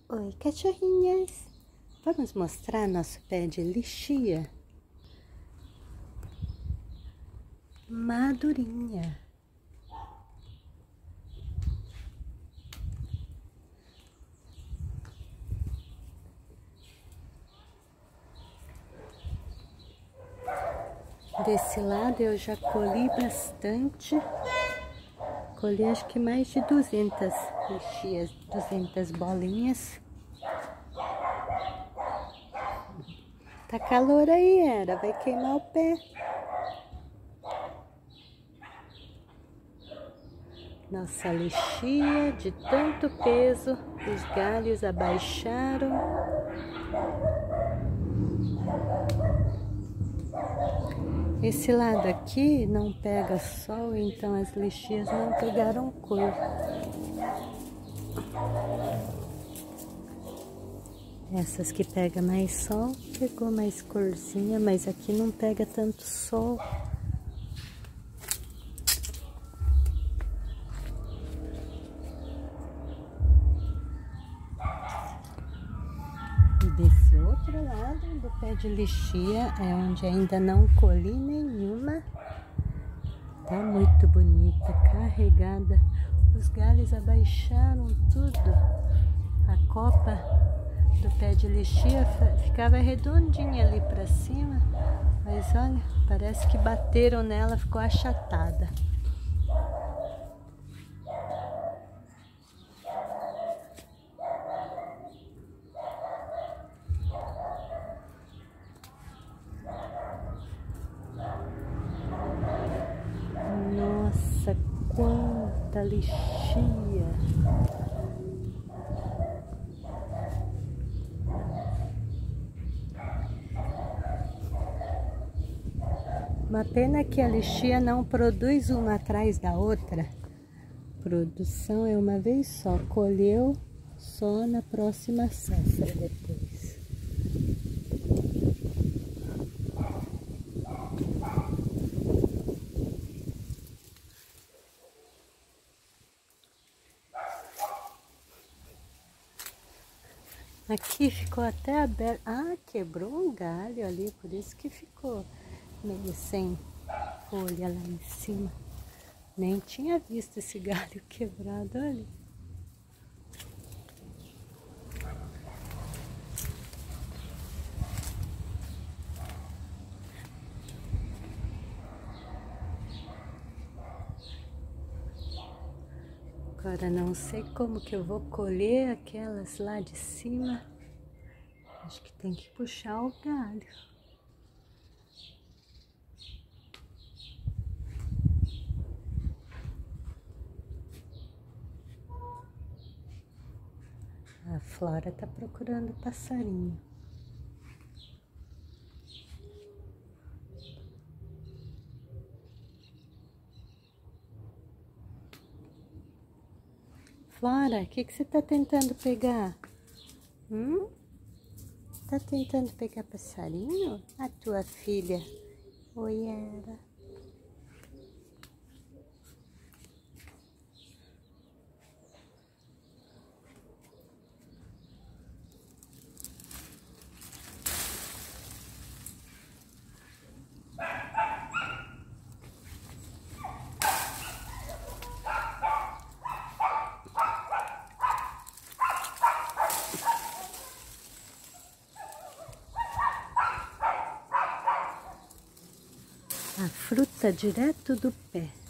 Oi, cachorrinhas! Vamos mostrar nosso pé de lixia madurinha. Desse lado eu já colhi bastante. Colhi acho que mais de 200 lixias, 200 bolinhas. Tá calor aí, vai queimar o pé. Nossa lixia, de tanto peso, os galhos abaixaram. Esse lado aqui não pega sol, então as lixias não pegaram cor. Essas que pega mais sol, pegou mais corzinha, mas aqui não pega tanto sol. E desse outro lado do pé de lixia é onde ainda não colhi nenhuma. Tá muito bonita, carregada. Os galhos abaixaram tudo. A copa do pé de lixia ficava redondinha ali pra cima, mas olha, parece que bateram nela, ficou achatada. Nossa, quanta lixia! Uma pena que a lixia não produz uma atrás da outra. Produção é uma vez só, colheu só na próxima safra depois. Aqui ficou até aberto. Ah, quebrou um galho ali, por isso que ficou meio sem folha lá em cima. Nem tinha visto esse galho quebrado, olha. Agora não sei como que eu vou colher aquelas lá de cima. Acho que tem que puxar o galho. A Flora tá procurando passarinho. Flora, o que você tá tentando pegar? Tá tentando pegar passarinho? A tua filha. Oi, Era. A fruta direto do pé.